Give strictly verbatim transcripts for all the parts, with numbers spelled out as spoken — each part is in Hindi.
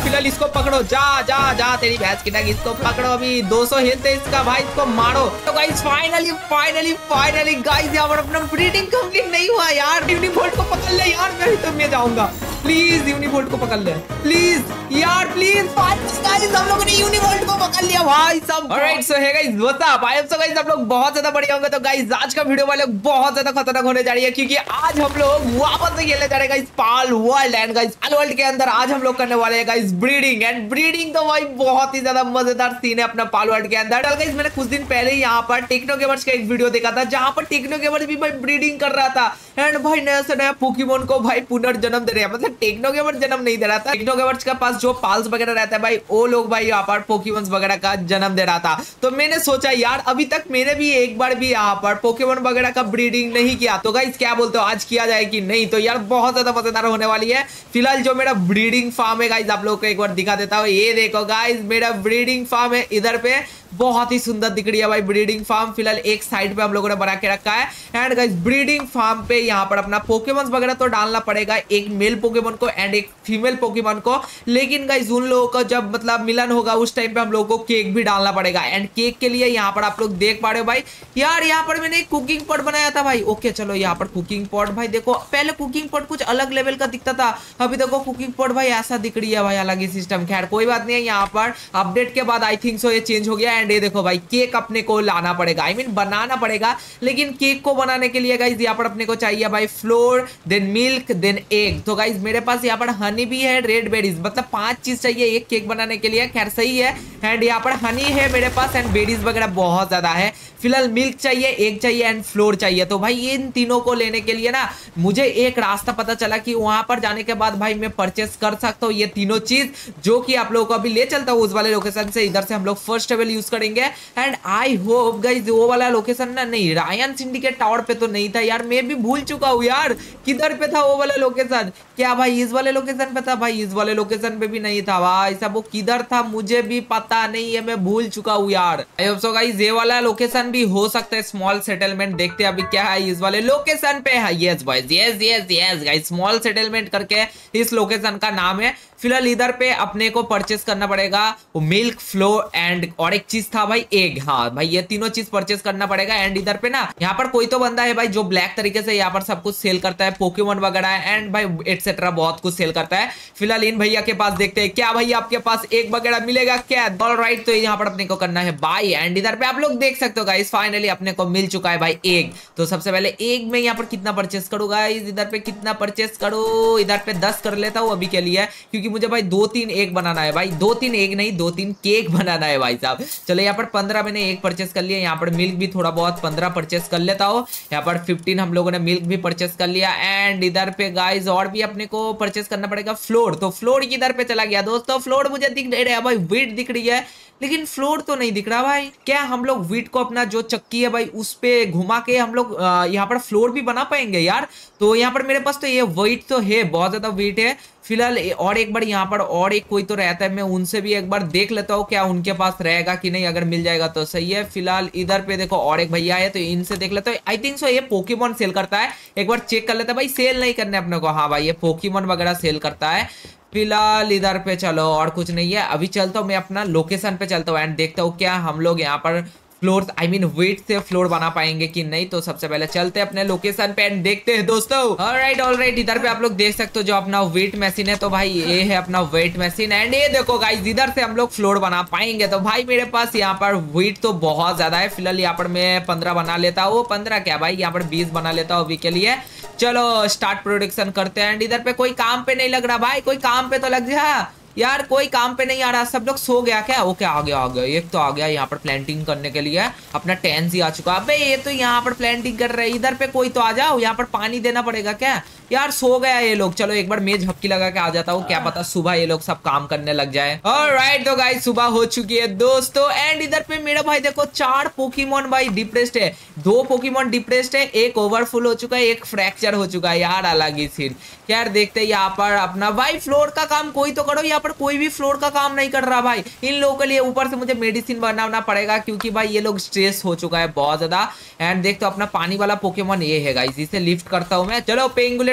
फिलहाल इसको पकड़ो, जा जा जा तेरी भैंस की टांग, इसको पकड़ो। अभी दो सौ हेल्थ है इसका भाई, इसको मारो। तो guys finally finally finally guys यहाँ पर अपना ब्रीडिंग कंप्लीट नहीं हुआ यार। यूनिवोल्ट को पकड़ ले यार, मैं भी तो मैं जाऊंगा। प्लीज यूनिवोल्ट को पकड़ ले प्लीज यार, प्लीज। गाइस हम लोगों ने यूनिवोल्ट को पकड़ लिया भाई सब। ऑलराइट सो है guys what's up, I am so guys आप लोग बहुत ज्यादा बढ़िया होंगे। तो गाइस आज का वीडियो वाले बहुत ज्यादा खतरनाक होने जा रही है, क्योंकि आज हम लोग वापस से खेलने जा रहे हैं guys Palworld. And guys Palworld के अंदर आज हम लोग करने वाले हैं गाइस ब्रीडिंग। एंड ब्रीडिंग तो भाई बहुत ही ज्यादा मजेदार सीन है अपना पाल वर्ल्ड के अंदर। गाइस मैंने कुछ दिन पहले यहाँ पर टेक्नो गेमर्स का एक वीडियो देखा था, जहां पर टेक्नो गेमर्स भी भाई ब्रीडिंग कर रहा था। एंड भाई नया से नया पोकेमोन को भाई पुनर्जन्म दे रहे हैं, मतलब टेक्नो गेमर्स जन्म नहीं दे रहा था, टेक्नो गेमर्स के पास जो पाल्स वगैरह रहता है भाई वो लोग भाई यहाँ पर पोकेमोन वगैरह का जन्म दे रहा था। तो मैंने सोचा यार अभी तक मैंने भी एक बार भी यहाँ पर पोकेमोन वगैरह का ब्रीडिंग नहीं किया, तो गाइस क्या बोलते हो आज किया जाए कि नहीं? तो यार बहुत ज्यादा मजेदार होने वाली है। फिलहाल जो मेरा ब्रीडिंग फार्म है गाइस आप लोग को एक बार दिखा देता हूँ। ये देखो गाइस मेरा ब्रीडिंग फार्म है, इधर पे बहुत ही सुंदर दिख रही है भाई ब्रीडिंग फार्म। फिलहाल एक साइड पे हम लोगों ने बना के रखा है। एंड गाइस ब्रीडिंग फार्म पे यहाँ पर अपना पोकेमोन वगैरह तो डालना पड़ेगा, एक मेल पोकेमोन को एंड एक फीमेल पोकेमोन को। लेकिन गाइस उन लोगों का जब मतलब मिलन होगा उस टाइम पे हम लोगों को केक भी डालना पड़ेगा। एंड केक के लिए यहाँ पर आप लोग देख पा रहे हो भाई, यार यहाँ पर मैंने एक कुकिंग पॉट बनाया था भाई। ओके चलो यहाँ पर कुकिंग पॉट भाई देखो, पहले कुकिंग पॉट कुछ अलग लेवल का दिखता था, अभी देखो कुकिंग पॉट भाई ऐसा दिख रही है भाई, अलग ही सिस्टम। खैर कोई बात नहीं है, यहाँ पर अपडेट के बाद आई थिंक सो ये चेंज हो गया। एंड ये देखो भाई केक अपने को लाना पड़ेगा, आई I मीन mean, बनाना पड़ेगा। लेकिन केक को बनाने के लिए गाइस यहाँ पर अपने को चाहिए भाई flour, then milk, then egg. तो गाइस मेरे पास यहाँ पर हनी भी है, रेड बेरीज, मतलब पांच चीज चाहिए एक केक बनाने के लिए। खैर सही है। एंड यहाँ पर हनी है मेरे पास एंड बेरीज वगैरह बहुत ज्यादा है। फिलहाल मिल्क चाहिए, एग चाहिए एंड फ्लोर चाहिए। तो भाई इन तीनों को लेने के लिए ना मुझे एक रास्ता पता चला कि वहां पर जाने के बाद भाई मैं परचेस कर सकता हूँ ये तीनों चीज, जो कि आप लोगों को अभी ले चलता हूँ उस वाले लोकेशन से। इधर से हम लोग फर्स्ट लेवल यूज करेंगे। एंड आई होप गाइस वो वाला लोकेशन ना, नहीं रायन सिंडिकेट टावर पे तो नहीं था यार, मैं भी भूल चुका हूँ यार किधर पे था वो वाला लोकेशन। क्या भाई इस वाले लोकेशन पे था? भाई इस वाले लोकेशन पे भी नहीं था भाई साहब, वो किधर था मुझे भी पता नहीं है, मैं भूल चुका हूँ यार। आई होप सो गाइस ये वाला लोकेशन भी हो सकता है स्मॉल सेटलमेंट। देखते हैं अभी क्या है इस वाले लोकेशन पे है। Yes boys yes yes yes guys small settlement करके इस लोकेशन का नाम है। फिलहाल इधर पे अपने को परचेस करना पड़ेगा वो मिल्क, फ्लोर एंड और एक चीज था भाई एग। हाँ भाई ये तीनों चीज परचेस करना पड़ेगा। एंड इधर पे ना यहाँ पर कोई तो बंदा है भाई जो ब्लैक तरीके से यहाँ पर सब कुछ सेल करता है, पोकेमोन वगैरह एंड भाई एटसेट्रा बहुत कुछ सेल करता है। फिलहाल इन भैया के पास देखते हैं क्या भाई आपके पास एग वगैरह मिलेगा क्या? ऑलराइट तो यहाँ पर अपने को करना है बाय। एंड इधर पे आप लोग देख सकते हो गाइस फाइनली अपने को मिल चुका है भाई एग। तो सबसे पहले एग में यहाँ पर कितना परचेस करूँ गाइस? इधर पे कितना परचेस करूँ? इधर पे दस कर लेता हूँ अभी के लिए, क्योंकि मुझे भाई दो तीन एग बनाना है भाई, दो तीन एग नहीं दो तीन केक बनाना है भाई साहब। चलो यहाँ पर पंद्रह मैंने एग परचेस कर लिया। यहाँ पर मिल्क भी थोड़ा बहुत पंद्रह परचेस कर लेता हूँ। यहाँ पर फिफ्टीन हम लोगों ने मिल्क भी परचेस कर लिया। एंड इधर पे गाइस और भी अपने को परचेस करना पड़ेगा फ्लोर। तो फ्लोर किधर पे चला गया दोस्तों? फ्लोर मुझे दिख नहीं रहा भाई, व्हीट दिख रही है लेकिन फ्लोर तो नहीं दिख रहा भाई। क्या हम लोग व्हीट को अपना जो चक्की है भाई उस पे घुमा के हम लोग यहाँ पर फ्लोर भी बना पाएंगे यार? तो यहाँ पर मेरे पास तो ये व्हीट तो है, बहुत ज्यादा व्हीट है। फिलहाल और एक बार यहाँ पर और एक कोई तो रहता है, मैं उनसे भी एक बार देख लेता हूँ क्या उनके पास रहेगा कि नहीं, अगर मिल जाएगा तो सही है। फिलहाल इधर पे देखो और एक भैया है तो इनसे देख लेता हूँ। आई थिंक सो ये पोकेमोन सेल करता है, एक बार चेक कर लेता है भाई। सेल नहीं करने अपने को, हाँ भाई ये पोकेमोन वगैरह सेल करता है। फिलहाल इधर पे चलो और कुछ नहीं है, अभी चलता हूँ मैं अपना लोकेशन पे चलता हूँ एंड देखता हूँ क्या हम लोग यहाँ पर फ्लोर आई मीन वेट से फ्लोर बना पाएंगे कि नहीं। तो सबसे पहले चलते हैं अपने लोकेशन पे एंड देखते हैं दोस्तों। ऑलराइट ऑलराइट इधर पे आप लोग देख सकते हो जो अपना वेट मशीन है। तो भाई ये है अपना वेट मशीन एंड ये देखो गाइस इधर से हम लोग फ्लोर बना पाएंगे। तो भाई मेरे पास यहाँ पर वेट तो बहुत ज्यादा है। फिलहाल यहाँ पर मैं पंद्रह बना लेता हूँ, पंद्रह क्या भाई यहाँ पर बीस बना लेता हूँ अभी के लिए। चलो स्टार्ट प्रोडक्शन करते हैं। एंड इधर पे कोई काम पे नहीं लग रहा भाई, कोई काम पे तो लग जा यार, कोई काम पे नहीं आ रहा। सब लोग सो गया क्या? ओके आ गया आ गया एक तो आ गया यहाँ पर प्लांटिंग करने के लिए, अपना टेंस ही आ चुका। अबे ये तो यहाँ पर प्लांटिंग कर रहे हैं। इधर पे कोई तो आ जाओ, यहाँ पर पानी देना पड़ेगा क्या यार? सो गया ये लोग। चलो एक बार मैं झपकी लगा के आ जाता हूँ, क्या पता सुबह ये लोग सब काम करने लग जाए। ऑलराइट तो गाइस सुबह हो चुकी है दोस्तों। एंड इधर पे मेरा भाई देखो चार पोकेमोन भाई डिप्रेस्ड है, दो पोकेमोन डिप्रेस्ड है, एक ओवरफुल हो चुका है, एक फ्रैक्चर हो चुका है यार, अलग ही सीन। यार देखते हैं यहाँ पर अपना भाई फ्लोर का काम कोई तो करो। यहाँ पर कोई भी फ्लोर का काम नहीं कर रहा भाई। इन लोगों के लिए ऊपर से मुझे मेडिसिन बनाना पड़ेगा, क्योंकि भाई ये लोग स्ट्रेस हो चुका है बहुत ज्यादा। एंड देखते हो अपना पानी वाला पोकेमोन ये है गाइस, इसे लिफ्ट करता हूँ मैं। चलो पेंगुलेट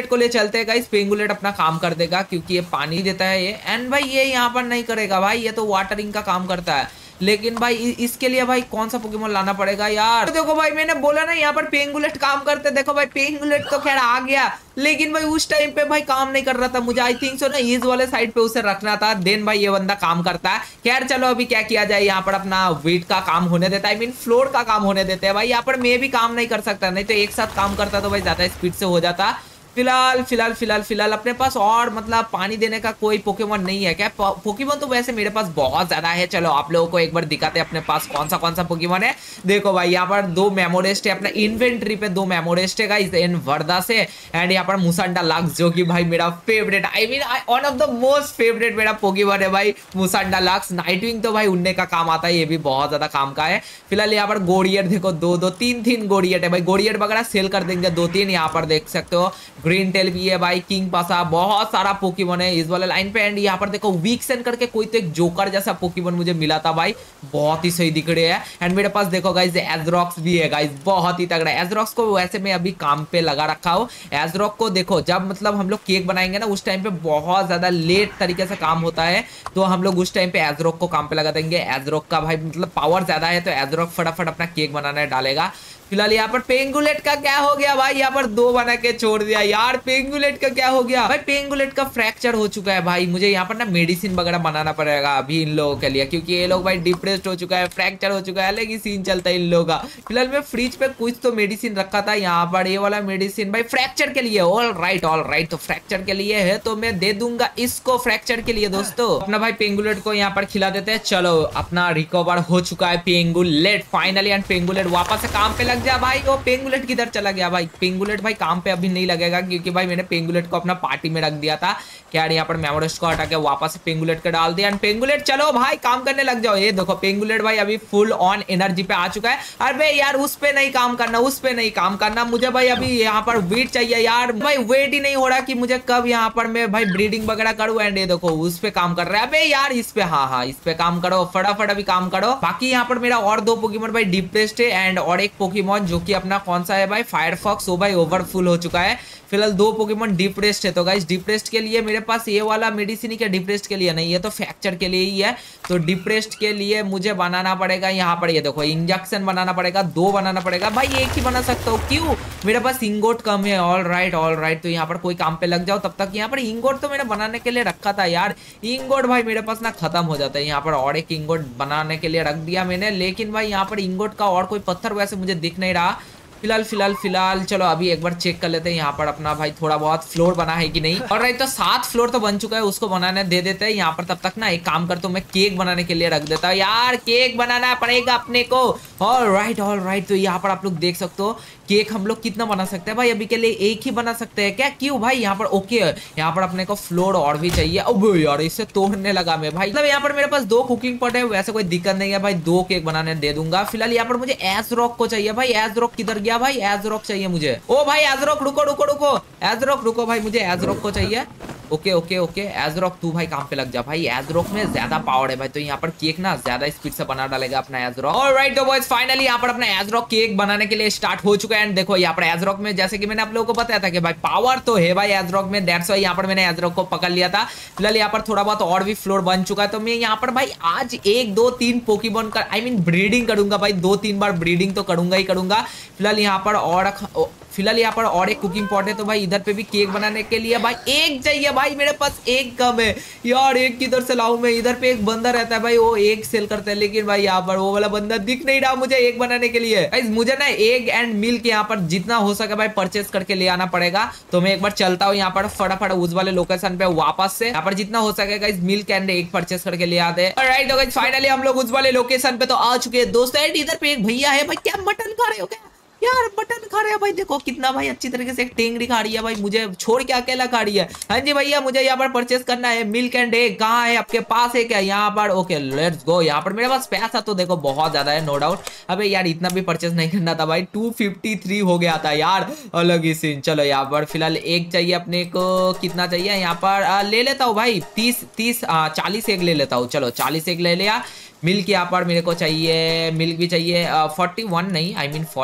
पेंगुलेट को ले चलते हैं गाइस, पेंगुलेट अपना काम कर देगा क्योंकि ये पानी देता है ये। एंड भाई ये यहाँ पर नहीं करेगा भाई, ये तो वाटरिंग का काम करता है। लेकिन भाई इसके लिए भाई कौन सा पोकेमोन लाना पड़ेगा यार। तो देखो भाई मैंने बोला ना यहाँ पर पेंगुलेट काम करते। देखो भाई पेंगुलेट तो खैर आ गया, लेकिन भाई उस टाइम पे भाई काम नहीं कर रहा था। मुझे आई थिंक सो ना इस वाले साइड पे उसे रखना था, देन भाई ये बंदा काम करता है। खैर चलो अभी क्या किया जाए, यहाँ पर अपना वेट का काम होने देता है, आई मीन फ्लोर का काम होने देते हैं भाई। यहाँ पर मैं भी काम नहीं कर सकता, नहीं तो एक साथ काम करता तो भाई ज्यादा स्पीड से हो जाता। फिलहाल फिलहाल फिलहाल फिलहाल अपने पास और मतलब पानी देने का कोई पोकेमोन नहीं है क्या? पोकेमोन तो वैसे मेरे पास बहुत ज्यादा है। चलो आप लोगों को एक बार दिखाते हैं अपने पास कौन सा कौन सा पोकेमोन है। देखो भाई यहाँ पर दो मेमोरेस्ट है, अपना इन्वेंट्री पे दो मेमोरेस्ट है गाइस इन वर्दा से। एंड यहाँ पर मुसांडा लक्स जो कि भाई मेरा favourite, I mean one of the most favourite मेरा पोकेमोन है भाई मुसांडा लक्स। नाइटविंग तो भाई उड़ने का काम आता है, ये भी बहुत ज्यादा काम का है। फिलहाल यहाँ पर गोरियट देखो, दो दो तीन तीन गोरियट है भाई। गोरियट वगैरह सेल कर देंगे दो तीन। यहाँ पर देख सकते हो ग्रीन टेल भी है भाई, किंग पासा, बहुत सारा पोकेमोन है इस वाले लाइन पे। एंड यहाँ पर देखो वीक्सन करके कोई तो एक जोकर जैसा पोकेमोन मुझे मिला था भाई, बहुत ही सही दिख रहे हैं। एंड मेरे पास देखो गाइस एजरॉक्स भी है गाइस, बहुत ही तगड़ा। एजरॉक्स को वैसे मैं अभी काम पे लगा रखा हूँ। एजरॉक को देखो जब मतलब हम लोग केक बनाएंगे ना उस टाइम पे बहुत ज्यादा लेट तरीके से काम होता है, तो हम लोग उस टाइम पे एजरॉक को काम पे लगा देंगे। एजरॉक का भाई मतलब पावर ज्यादा है, तो एजरॉक फटाफट अपना केक बनाने डालेगा। फिलहाल यहाँ पर पेंगुलेट का क्या हो गया भाई, यहाँ पर दो बना के छोड़ दिया यार। पेंगुलेट का क्या हो गया भाई, पेंगुलेट का फ्रैक्चर हो चुका है भाई। मुझे यहाँ पर ना मेडिसिन वगैरह बनाना पड़ेगा अभी इन लोगों के लिए, क्योंकि ये लोग भाई डिप्रेस्ड हो चुका है, फ्रैक्चर हो चुका है, अलग ही सीन चलता है इन लोगों का। फिलहाल मैं फ्रिज पे कुछ तो मेडिसिन रखा था, यहाँ पर ये वाला मेडिसिन भाई फ्रैक्चर के लिए। ऑल राइट ऑल राइट, तो फ्रैक्चर के लिए है तो मैं दे दूंगा इसको फ्रैक्चर के लिए। दोस्तों अपना भाई पेंगुलेट को यहाँ पर खिला देते हैं। चलो अपना रिकवर हो चुका है पेंगुलेट फाइनली। एंड पेंगुलेट वापस से काम पे लग जा भाई। वो पेंगुलेट किधर चला गया भाई? पेंगुलेट भाई काम पे अभी नहीं लगेगा, क्योंकि भाई मैंने पेंगुलेट को अपना पार्टी में रख दिया था। क्या यहाँ पर मेमोरेस्ट को हटा के वापस पेंगुलेट को डाल दिया। एंड पेंगुलेट चलो भाई काम करने लग जाओ। ये देखो पेंगुलेट भाई अभी फुल ऑन एनर्जी पे आ चुका है। अरे यार उस पे नहीं काम करना, उस पे नहीं काम करना, मुझे भाई अभी यहाँ पर वेट चाहिए यार। भाई वेट ही नहीं हो रहा कि मुझे कब यहाँ पर मैं भाई ब्रीडिंग वगैरह करूँ। एंड ये देखो उस पे काम कर रहा है। अबे यार इस पे, हाँ हाँ इस पे काम करो फटाफट, अभी काम करो। बाकी यहाँ पर मेरा और दो पोकेमोन भाई डिप्रेस्ड है, एंड और एक पोकेमोन जो कि अपना कौन सा है भाई फायरफॉक्स, वो भाई ओवरफुल हो चुका है। फिलहाल दो पोकेमोन डिप्रेस्ड है। तो गाइस डिप्रेस्ड के लिए मेरे पास ये वाला मेडिसिन ही क्या, डिप्रेस्ड के लिए नहीं, ये तो फ्रैक्चर के लिए ही है। तो डिप्रेस्ड के लिए मुझे बनाना पड़ेगा यहाँ पर, ये देखो इंजेक्शन बनाना पड़ेगा, दो बनाना पड़ेगा भाई। एक ही बना सकता हूँ, क्यों? मेरे पास इंगोट कम है। ऑल राइट ऑल राइट, तो यहाँ पर कोई काम पे लग जाओ तब तक। यहाँ पर इंगोट तो मैंने बनाने के लिए रखा था यार, इंगोट भाई मेरे पास ना खत्म हो जाता है। यहाँ पर और एक इंगोट बनाने के लिए रख दिया मैंने, लेकिन भाई यहाँ पर इंगोट का और कोई पत्थर वैसे मुझे दिख नहीं रहा। फिलहाल फिलहाल फिलहाल चलो अभी एक बार चेक कर लेते हैं यहाँ पर अपना भाई थोड़ा बहुत फ्लोर बना है कि नहीं। और राइट, तो सात फ्लोर तो बन चुका है, उसको बनाने दे देते हैं यहाँ पर। तब तक ना एक काम करता हूँ, मैं केक बनाने के लिए रख देता हूँ यार, केक बनाना पड़ेगा अपने को। ऑल राइट ऑल राइट, तो यहाँ पर आप लोग देख सकते हो केक हम लोग कितना बना सकते हैं भाई, अभी के लिए एक ही बना सकते हैं क्या? क्यों भाई? यहाँ पर ओके, यहाँ पर अपने को फ्लोर और भी चाहिए। अब यार इससे तोड़ने लगा मैं भाई। मतलब यहाँ पर मेरे पास दो कुकिंग पॉट है, वैसे कोई दिक्कत नहीं है भाई, दो केक बनाने दे दूंगा। फिलहाल यहाँ पर मुझे एजरॉक को चाहिए भाई। एजरॉक किधर गया भाई? एजरॉक चाहिए मुझे। ओ भाई एजरॉक रुको रुको रुको, एजरॉक रुको भाई, मुझे एजरॉक को चाहिए। ओके ओके ओके एजरॉक तू भाई काम पे लग जा भाई, एजरॉक में ज्यादा पावर है भाई, तो यहाँ पर केक ना ज्यादा स्पीड से बना डालेगा अपना एजरॉक। ऑलराइट तो बॉयज फाइनली यहाँ पर अपना एजरॉक केक बनाने के लिए स्टार्ट हो चुका है। एंड देखो यहाँ पर एजरॉक में जैसे कि मैंने आप लोगों को बताया था कि भाई पावर तो है भाई एजरॉक में, दैट्स व्हाई यहाँ पर मैंने एजरॉक को पकड़ लिया था। फिलहाल यहाँ पर थोड़ा बहुत और भी फ्लोर बन चुका है, तो मैं यहाँ पर भाई आज एक दो तीन पोकेमोन का आई मीन ब्रीडिंग करूंगा भाई, दो तीन बार ब्रीडिंग तो करूंगा ही करूंगा। फिलहाल यहाँ पर और फिलहाल यहाँ पर और एक कुकिंग पॉट है, तो भाई इधर पे भी केक बनाने के लिए भाई एक चाहिए भाई, मेरे पास एक कम है यार, एक किधर से लाऊं मैं? इधर पे एक बंदा रहता है भाई, वो एक सेल करता है, लेकिन भाई यहाँ पर वो वाला बंदा दिख नहीं रहा मुझे एक बनाने के लिए। गाइस मुझे ना एग एंड मिल्क यहाँ पर जितना हो सके भाई परचेस करके ले आना पड़ेगा, तो मैं एक बार चलता हूँ यहाँ पर फटाफट उस वाले लोकेशन पे वापस से। यहाँ पर जितना हो सके guys milk and egg purchase करके ले आते हैं। ऑलराइट गाइस फाइनली हम लोग उस वाले लोकेशन पे तो आ चुके हैं दोस्तों। एंड इधर पे एक भैया है भाई, क्या मटन खा रहे हो क्या यार? मटन खा रहे हैं भाई, देखो कितना भाई अच्छी तरीके से एक टेंगड़ी खा रही है भाई, मुझे छोड़ के अकेला खा रही है। हाँ जी भैया मुझे यहाँ पर परचेस करना है मिल्क एंड एग, कहाँ है आपके पास है क्या? यहाँ पर ओके लेट्स गो। यहाँ पर मेरे पास पैसा तो देखो बहुत ज्यादा है नो डाउट। अबे यार इतना भी परचेस नहीं करना था भाई, टू फिफ्टी थ्री हो गया था यार, अलग ही सीन। चलो यहाँ पर फिलहाल एग चाहिए अपने को, कितना चाहिए यहाँ पर आ, ले लेता हूँ भाई तीस तीस चालीस एग ले लेता हूँ। चलो चालीस एग ले लिया। मिल्क यहाँ पर मेरे को चाहिए, मिल्क भी चाहिए फोर्टी वन नहीं आई मीन फोर्टी ही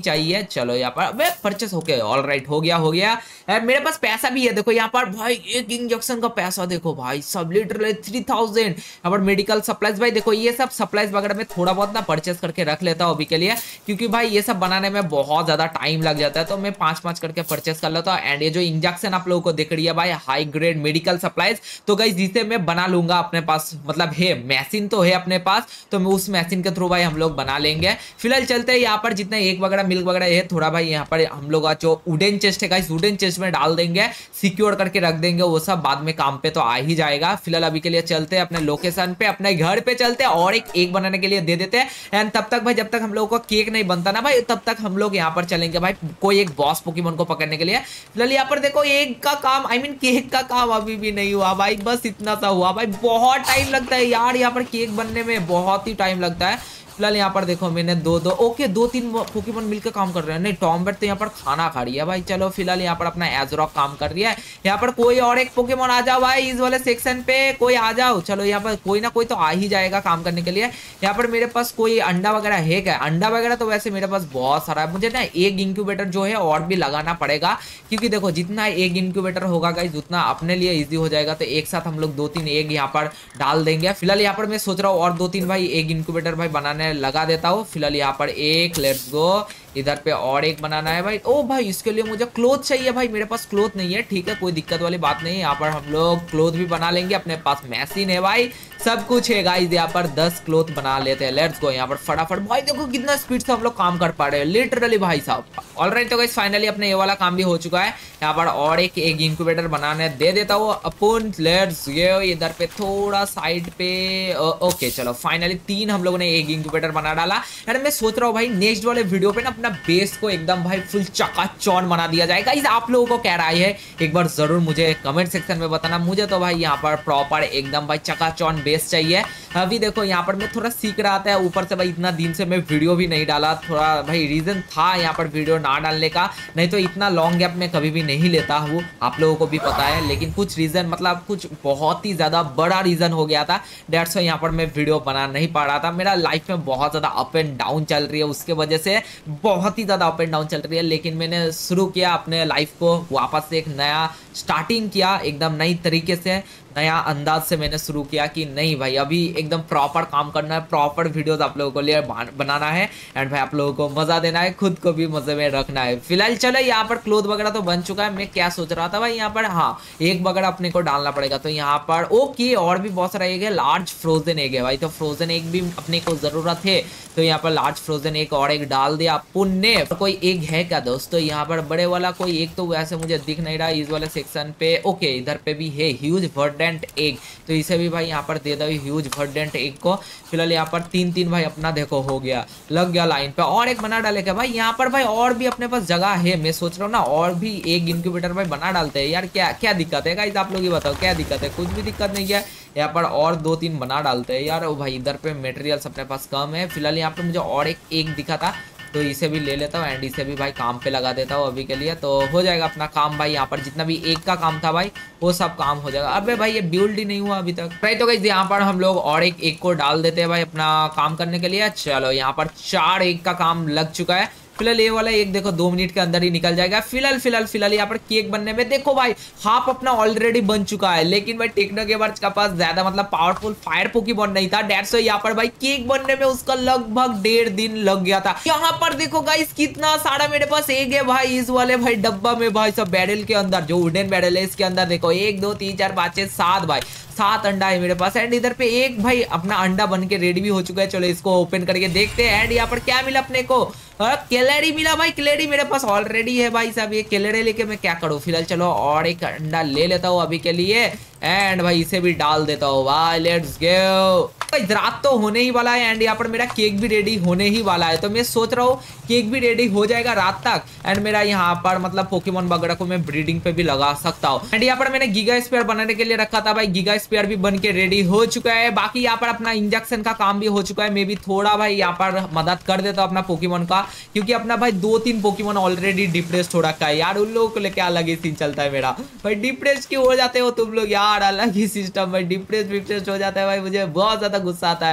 चाहिए। चलो यहाँ पर अबे परचेस ओके ऑल राइट हो गया हो गया यार, मेरे पास पैसा भी है। देखो यहाँ पर भाई एक इंजेक्शन का पैसा देखो भाई सब लिटरली थ्री थाउजेंड। यहाँ पर मेडिकल सप्लाईज भाई देखो ये सब सप्लाईज वगैरह में थोड़ा बहुत ना परचेस करके रख लेता हूँ अभी के लिए, क्योंकि भाई ये सब बनाने में बहुत ज्यादा टाइम लग जाता है, तो मैं पांच पांच करके परचेस कर लेता हूँ। एंड ये जो इंजेक्शन आप लोगों को दिख रही है भाई हाई ग्रेड मेडिकल सप्लाईज, तो गाइस जिसे मैं बना लूंगा अपने पास, मतलब है मशीन तो है अपने पास, तो मैं उस मशीन के थ्रू भाई हम लोग बना लेंगे। फिलहाल चलते हैं यहाँ पर जितना एक वगैरह मिल्क वगैरह है थोड़ा भाई यहाँ पर हम लोग जो वुडन चेस्ट है गाइस वुडन चेस्ट में डाल देंगे, सिक्योर करके रख देंगे, वो सब बाद में काम पे तो आ ही जाएगा। फिलहाल अभी के लिए चलते हैं अपने लोकेशन पे, अपने घर पे चलते हैं और एक एक बनाने के लिए दे देते हैं। एंड तब तक भाई जब तक हम लोगों का केक नहीं बनता ना भाई, तब तक हम लोग यहाँ पर चलेंगे भाई कोई एक बॉस पोकेमॉन को पकड़ने के लिए। फिलहाल यहाँ पर देखो एक का काम आई मीन केक का काम अभी भी नहीं हुआ भाई, बस इतना सा हुआ भाई। बहुत टाइम लगता है यार यहाँ पर केक बनने में, बहुत ही टाइम लगता है। फिलहाल यहाँ पर देखो मैंने दो दो ओके दो तीन पोकेमॉन मिलकर काम कर रहे हैं। नहीं टॉम्बेट तो यहाँ पर खाना खा रही है भाई। चलो फिलहाल यहाँ पर अपना एजरॉक काम कर रही है। यहाँ पर कोई और एक पोकेमॉन आ जाओ भाई इस वाले सेक्शन पे, कोई आ जाओ। चलो यहाँ पर कोई ना कोई तो आ ही जाएगा काम करने के लिए। यहाँ पर मेरे पास कोई अंडा वगैरह है क्या? अंडा वगैरह तो वैसे मेरे पास बहुत सारा है। मुझे ना एक इंक्यूबेटर जो है और भी लगाना पड़ेगा, क्योंकि देखो जितना एक इंक्यूबेटर होगा गाइस उतना अपने लिए ईजी हो जाएगा। तो एक साथ हम लोग दो तीन एग यहाँ पर डाल देंगे। फिलहाल यहाँ पर मैं सोच रहा हूँ और दो तीन भाई एक इंक्यूबेटर भाई बनाने लगा देता हूँ। फिलहाल यहाँ पर एक लेट्स गो, इधर पे और एक बनाना है भाई। ओ भाई इसके लिए मुझे क्लोथ चाहिए भाई, मेरे पास क्लोथ नहीं है। ठीक है कोई दिक्कत वाली बात नहीं, यहाँ पर हम लोग क्लोथ भी बना लेंगे। अपने पास मशीन है भाई, सब कुछ है गाइस। यहाँ पर दस क्लोथ बना लेते हैं। लेट्स गो यहाँ पर फटाफट। भाई देखो कितना स्पीड से हम लोग काम कर पा रहे हैं लिटरली भाई साहब। ऑलराइट तो गाइस फाइनली अपने ये वाला काम भी हो चुका है। यहाँ पर और एक एक इंक्यूबेटर बनाने दे देता हूँ अपन। लेट्स गो इधर पे थोड़ा साइड पे ओके। चलो फाइनली तीन हम लोगों ने एक इंक्यूबेटर बना डाला। यार मैं सोच रहा हूँ भाई नेक्स्ट वाले वीडियो पे ना अपना बेस को एकदम भाई फुल चकाचौंध बना दिया जाएगा। इस आप लोगों को क्या राय है एक बार जरूर मुझे कमेंट सेक्शन में बताना। मुझे तो भाई यहाँ पर प्रॉपर एकदम भाई चकाचौंध बेस चाहिए। अभी देखो यहाँ पर मैं थोड़ा सीख रहा था, ऊपर से भाई इतना दिन से मैं वीडियो भी नहीं डाला। थोड़ा भाई रीजन था यहाँ पर वीडियो ना डालने का, नहीं तो इतना लॉन्ग गैप में कभी भी नहीं लेता हूँ, आप लोगों को भी पता है। लेकिन कुछ रीजन मतलब कुछ बहुत ही ज्यादा बड़ा रीजन हो गया था, डेट्स वाई यहाँ पर मैं वीडियो बना नहीं पा रहा था। मेरा लाइफ में बहुत ज्यादा अप एंड डाउन चल रही है, उसके वजह से बहुत ही ज्यादा अप एंड डाउन चल रही है। लेकिन मैंने शुरू किया अपने लाइफ को वापस से एक नया स्टार्टिंग किया, एकदम नई तरीके से नया अंदाज से मैंने शुरू किया कि नहीं भाई अभी एकदम प्रॉपर काम करना है, प्रॉपर वीडियोस आप लोगों को लिए बनाना है एंड भाई आप लोगों को मजा देना है, खुद को भी मजे में रखना है। फिलहाल चलो यहाँ पर क्लोथ वगैरह तो बन चुका है। मैं क्या सोच रहा था भाई यहाँ पर हाँ एक वगैरह अपने को डालना पड़ेगा, तो यहाँ पर ओके और भी बहुत सारा एग है। लार्ज फ्रोजन एग है भाई, तो फ्रोजन एग भी अपने को जरूरत है, तो यहाँ पर लार्ज फ्रोजन एग और एक डाल दिया अपन ने। कोई एग है क्या दोस्तों यहाँ पर बड़े वाला? कोई एक तो वैसे मुझे दिख नहीं रहा इस वाले सेक्शन पे। ओके इधर पे भी है ह्यूज वर्डेंट एग, तो इसे भी भाई यहाँ पर दे दो ह्यूज वर्डेंट एग को। फिलहाल यहाँ पर तीन तीन भाई अपना देखो हो गया, लग गया लाइन पे। और एक बना डाले क्या भाई यहाँ पर? भाई और भी अपने पास जगह है, मैं सोच रहा हूँ ना और भी एक इंक्यूबेटर भाई बना डालते हैं यार। क्या क्या दिक्कत है गाइस आप लोग ही बताओ क्या दिक्कत है? कुछ भी दिक्कत नहीं है। यहाँ पर और दो तीन बना डालते हैं यार। ओ भाई इधर पे मटेरियल्स अपने पास कम है। फिलहाल यहाँ पे मुझे और एक एक दिखा था, तो इसे भी ले लेता हूँ एंड इसे भी भाई काम पे लगा देता हूँ अभी के लिए, तो हो जाएगा अपना काम भाई। यहाँ पर जितना भी एक का काम था भाई वो सब काम हो जाएगा। अबे भाई ये बिल्ड ही नहीं हुआ अभी तक भाई, तो गाइस यहाँ पर हम लोग और एक एक को डाल देते हैं भाई अपना काम करने के लिए। चलो यहाँ पर चार एक का काम लग चुका है। फिलहाल ये वाला एक देखो दो मिनट के अंदर ही निकल जाएगा। फिलहाल फिलहाल फिलहाल यहाँ पर केक बनने में देखो भाई हाफ अपना ऑलरेडी बन चुका है। लेकिन भाई टेक्नो गेमर्स के पास ज्यादा मतलब पावरफुल फायर पोकेमॉन नहीं था, डेट्स वाई यहाँ पर भाई केक बनने में उसका लगभग डेढ़ दिन लग गया था। यहाँ पर देखो गाइस कितना सारा मेरे पास एग है भाई इस वाले भाई डब्बा में भाई सब बैरल के अंदर, जो वुडन बैरल है इसके अंदर देखो एक दो तीन चार पाँच छह सात भाई सात अंडा है मेरे पास। एंड इधर पे एक भाई अपना अंडा बन के रेडी भी हो चुका है। चलो इसको ओपन करके देखते हैं। एंड यहाँ पर क्या मिला अपने को? केलेडी मिला भाई, केलेडी मेरे पास ऑलरेडी है भाई साहब। ये केलेडी लेके मैं क्या करूँ? फिलहाल चलो और एक अंडा ले लेता हूँ अभी के लिए एंड भाई इसे भी डाल देता हूँ भाई। Let's go. रात तो होने ही वाला है एंड यहाँ पर मेरा केक भी रेडी होने ही वाला है, तो मैं सोच रहा हूँ केक भी रेडी हो जाएगा रात तक एंड मेरा यहाँ पर मतलब पोकेमॉन वगैरह को मैं ब्रीडिंग पे भी लगा सकता हूँ। एंड यहाँ पर मैंने गीगा स्पेयर बनाने के लिए रखा था भाई, गीगा स्पेयर भी बन के रेडी हो चुका है। बाकी यहाँ पर अपना इंजेक्शन का काम भी हो चुका है। मैं भी थोड़ा भाई यहाँ पर मदद कर देता हूँ अपना पोकेमॉन का, क्योंकि अपना भाई दो तीन पोकेमॉन ऑलरेडी डिप्रेस्ड हो रखा है यार। उन लोगों को लेकर अलग ही सीन चलता है मेरा भाई। डिप्रेस्ड क्यों हो जाते हो तुम लोग यार? अलग ही सिस्टम भाई, डिप्रेस्ड डिप्रेस्ड हो जाता है भाई, मुझे बहुत ज्यादा गुस्सा आता है।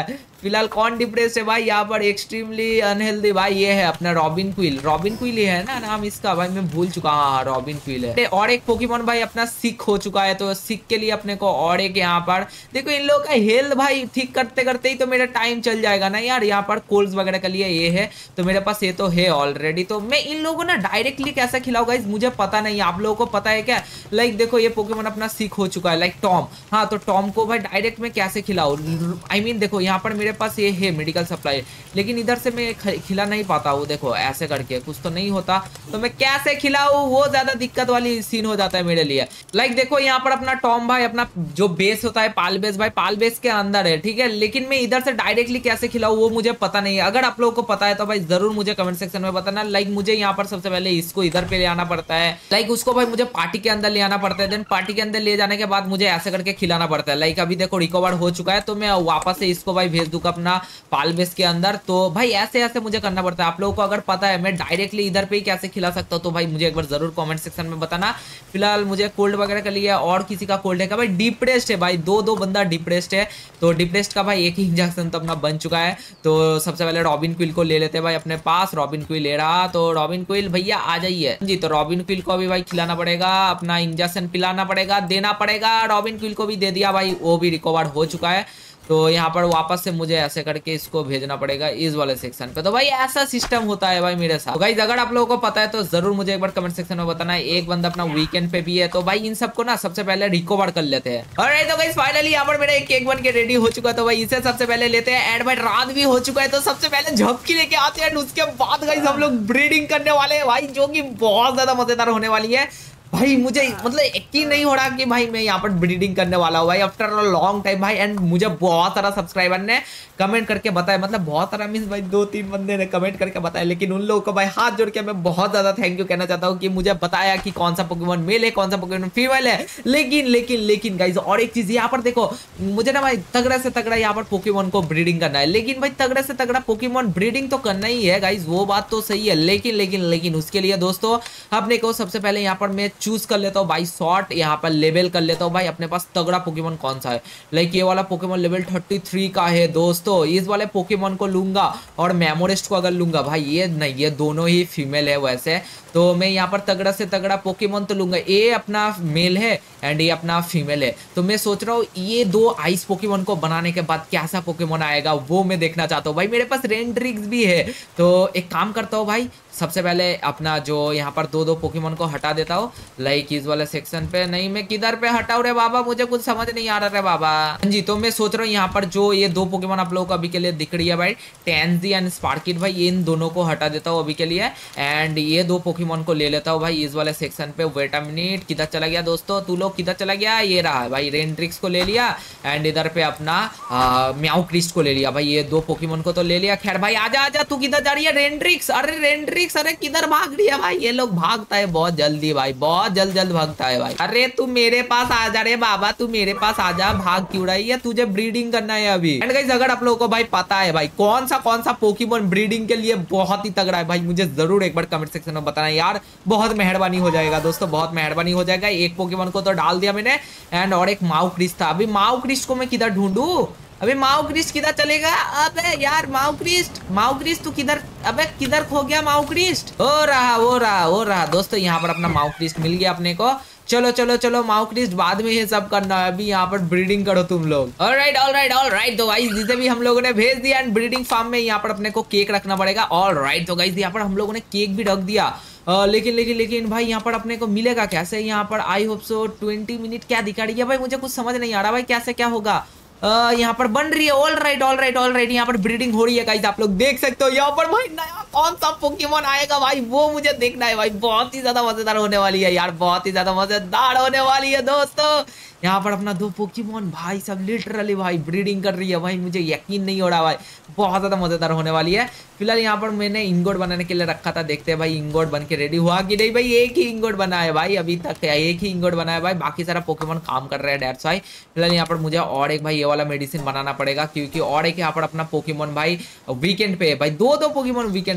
फिलहाल कौन डिप्रेस है भाई यहाँ पर, एक्सट्रीमली अनहेल्दी भाई, ये है अपना रॉबिन क्विल। रॉबिन क्विल है ना नाम इसका भाई, मैं भूल चुका। हाँ रॉबिन क्विल है। और एक पोकेमॉन भाई अपना सिक हो चुका है, तो सिक के लिए अपने को और एक यहाँ पर देखो इन लोगों का हेल्थ भाई ठीक करते करते ही तो मेरा टाइम चल जाएगा ना यार। यहाँ पर कोल्स वगैरह के लिए ये है, तो मेरे पास ये तो है ऑलरेडी। तो मैं इन लोगों को ना डायरेक्टली कैसे खिलाऊंगा गाइस, मुझे पता नहीं, आप लोगों को पता है क्या? लाइक देखो ये पोकेमॉन अपना सिक हो चुका है, लाइक टॉम। हाँ तो टॉम को भाई डायरेक्ट में कैसे खिलाऊं? आई मीन देखो यहाँ पर मेरे पास ये है मेडिकल सप्लाई, लेकिन इधर से मैं खिला नहीं पाता हूँ। देखो ऐसे करके कुछ तो नहीं होता, तो मैं कैसे खिलाऊं? वो ज्यादा दिक्कत वाली सीन हो जाता है मेरे लिए। लाइक देखो यहाँ पर अपना टॉम भाई अपना जो बेस होता है पाल बेस भाई, पाल बेस के अंदर है, ठीक है। लेकिन मैं इधर से डायरेक्टली कैसे खिलाऊं वो मुझे पता नहीं है। अगर आप लोगों को पता है तो भाई जरूर मुझे कमेंट सेक्शन में बताना। लाइक मुझे यहाँ पर सबसे पहले इसको इधर पे ले आना पड़ता है, लाइक उसको भाई मुझे पार्टी के अंदर ले आना पड़ता है। देन पार्टी के अंदर ले जाने के बाद मुझे ऐसे करके खिलाना पड़ता है। लाइक अभी देखो रिकवर हो चुका है, तो मैं वापस से इसको भाई भेज दूंगा अपना पाल बेस के अंदर। तो भाई ऐसे ऐसे मुझे करना पड़ता है। आप लोगों को अगर पता है मैं डायरेक्टली इधर पे ही कैसे खिला सकता हूँ तो भाई मुझे एक बार जरूर कमेंट सेक्शन में बताना। फिलहाल मुझे कोल्ड वगैरह का लिया, और किसी का कोल्ड है का भाई डिप्रेस्ड है भाई, दो दो बंदा डिप्रेस्ड है। तो डिप्रेस्ड का भाई एक ही इंजेक्शन तो अपना बन चुका है। तो सबसे पहले रॉबिन क्विल को ले लेते हैं भाई अपने पास। रॉबिन क्विल ले रहा, तो रॉबिन क्विल भैया आ जाइए जी। तो रॉबिन क्विल को भी भाई खिलाना पड़ेगा, अपना इंजेक्शन पिलाना पड़ेगा, देना पड़ेगा। रॉबिन क्विल को भी दे दिया भाई, वो भी रिकवर हो चुका है। तो यहाँ पर वापस से मुझे ऐसे करके इसको भेजना पड़ेगा इस वाले सेक्शन पे। तो भाई ऐसा सिस्टम होता है भाई मेरे साथ। तो गाइस अगर आप लोगों को पता है तो जरूर मुझे एक बार कमेंट सेक्शन में बताना है। एक बंदा अपना वीकेंड पे भी है, तो भाई इन सबको ना सबसे पहले रिकवर कर लेते हैं। ऑलराइट तो गाइस फाइनली यहाँ पर मेरा एक केक बन के रेडी हो चुका है, तो भाई इसे सबसे पहले लेते हैं। एंड भाई रात भी हो चुका है, तो सबसे पहले झपकी लेके आते हैं। उसके बाद गाइस हम लोग ब्रीडिंग करने वाले हैं भाई, जो की बहुत ज्यादा मजेदार होने वाली है भाई। मुझे मतलब यकीन नहीं हो रहा कि भाई मैं यहाँ पर ब्रीडिंग करने वाला हूँ भाई आफ्टर अ लॉन्ग टाइम भाई। एंड मुझे बहुत सारा सब्सक्राइबर ने कमेंट करके बताया, मतलब बहुत सारा मींस भाई दो तीन बंदे ने कमेंट करके बताया, लेकिन उन लोगों को भाई हाथ जोड़ के मैं बहुत ज्यादा थैंक यू कहना चाहता हूँ कि मुझे बताया कि कौन सा पोकेमॉन मेल है, कौन सा पोकेमॉन फीमेल है। लेकिन लेकिन लेकिन गाइस और एक चीज यहाँ पर देखो, मुझे ना भाई तगड़ा से तगड़ा यहाँ पर पोकेमॉन को ब्रीडिंग करना है। लेकिन भाई तगड़ा से तगड़ा पोकेमॉन ब्रीडिंग तो करना ही है गाइस, वो बात तो सही है। लेकिन लेकिन लेकिन उसके लिए दोस्तों अपने को सबसे पहले यहाँ पर मैं चूज कर लेता हूँ भाई शॉर्ट, यहाँ पर लेवल कर लेता हूँ भाई अपने पास तगड़ा पोकेमॉन कौन सा है। लाइक ये वाला पोकेमॉन लेवल थर्टी थ्री का है दोस्तों, इस वाले पोकेमॉन को लूंगा। और मेमोरिस्ट को अगर लूंगा भाई, ये नहीं ये दोनों ही फीमेल है वैसे, तो मैं यहाँ पर तगड़ा से तगड़ा पोकेमॉन तो लूंगा। ये अपना मेल है एंड ये अपना फीमेल है, तो मैं सोच रहा हूँ ये दो आइस पोकेमॉन को बनाने के बाद कैसा पोकेमॉन आएगा वो मैं देखना चाहता हूँ भाई। मेरे पास रेंड्रिक्स भी है, तो एक काम करता हूँ भाई, सबसे पहले अपना जो यहाँ पर दो दो पोकेमॉन को हटा देता हूँ। लाइक इस वाले सेक्शन पे नहीं, मैं किधर पे हटाऊं रे बाबा, मुझे कुछ समझ नहीं आ रहा रे बाबा जी। तो मैं सोच रहा हूँ यहाँ पर जो ये दो पोकेमॉन आप लोगों को अभी के लिए दिख रही है भाई, टैंजी एंड स्पार्किट भाई, इन दोनों को हटा देता हूँ अभी के लिए। एंड ये दो पोकेमॉन को ले लेता हूँ भाई इस वाले सेक्शन पे। वेट अ मिनट, किधर चला गया दोस्तों तू लोग, किधर चला गया? ये रहा है भाई, रेंड्रिक्स को ले लिया एंड इधर पे अपना म्याऊ क्रिस्ट को ले लिया भाई। ये दो पोकेमॉन को तो ले लिया। खैर भाई आजा आजा, तू किधर जा रही है? रेंड्रिक्स, अरे रेंड्रिक्स, अरे किधर भाग रही है भाई? ये लोग भागता है बहुत जल्दी भाई, बहुत जल्द जल्द भागता है भाई। अरे तू मेरे पास आ जा रे बाबा, तू मेरे पास आ जा, भाग क्यों रही है? तुझे ब्रीडिंग करना है अभी। एंड गाइस अगर आप लोगों को भाई पता है भाई कौन सा कौन सा पोकेमॉन ब्रीडिंग के लिए बहुत ही तगड़ा है भाई, मुझे जरूर एक बार कमेंट सेक्शन में बताना यार, बहुत मेहरबानी हो जाएगा दोस्तों, बहुत मेहरबानी हो जाएगा। एक पोकेमॉन को तो डाल दिया मैंने एंड और एक माउ क्रिस्ट था। अभी माउ क्रिस्ट को मैं किधर ढूंढूं? अबे माउ क्रिस्ट किधर चलेगा? अबे यार माउ क्रिस्ट, माउ क्रिस्ट तू किधर, अबे किधर खो गया माउ क्रिस्ट? हो रहा हो रहा हो रहा दोस्तों, यहाँ पर अपना माउ क्रिस्ट मिल गया अपने को। चलो चलो चलो माउ क्रिस्ट बाद में ये सब करना है, अभी यहाँ पर ब्रीडिंग करो तुम लोग। ऑलराइट ऑलराइट ऑलराइट, तो गाइस जिसे भी हम लोगों ने भेज दिया एंड ब्रीडिंग फार्म में यहाँ पर अपने को केक रखना पड़ेगा। ऑलराइट तो गाइस यहाँ पर हम लोगों ने केक भी रख दिया। Uh, लेकिन लेकिन लेकिन भाई यहाँ पर अपने को मिलेगा कैसे? यहाँ पर I hope so twenty minute क्या दिखा रही है भाई, मुझे कुछ समझ नहीं आ रहा भाई कैसे क्या होगा। uh, यहाँ पर बन रही है। All right all right all right, यहाँ पर ब्रीडिंग हो रही है गाइस, आप लोग देख सकते हो। यहाँ पर भाई नया कौन सा पोकेमॉन आएगा भाई वो मुझे देखना है भाई, बहुत ही ज्यादा मजेदार होने वाली है यार, बहुत ही ज्यादा मजेदार होने वाली है दोस्तों। यहाँ पर अपना दो पोकेमॉन भाई सब लिटरली भाई ब्रीडिंग कर रही है भाई, मुझे यकीन नहीं हो रहा भाई, बहुत ज्यादा मजेदार होने वाली है। फिलहाल यहाँ पर मैंने इंगोट बनाने के लिए रखा था, देखते हैं भाई इंगोट बन के रेडी हुआ कि नहीं भाई। एक ही इंगोट बना है भाई अभी तक, एक ही इंगोट बना है भाई, बाकी सारा पोकेमॉन काम कर रहे हैं डेट्स भाई। फिलहाल यहाँ पर मुझे और एक भाई ये वाला मेडिसिन बनाना पड़ेगा, क्योंकि और एक यहाँ पर अपना पोकेमॉन भाई वीकेंड पे है भाई, दो दो पोकेमॉन वीकेंड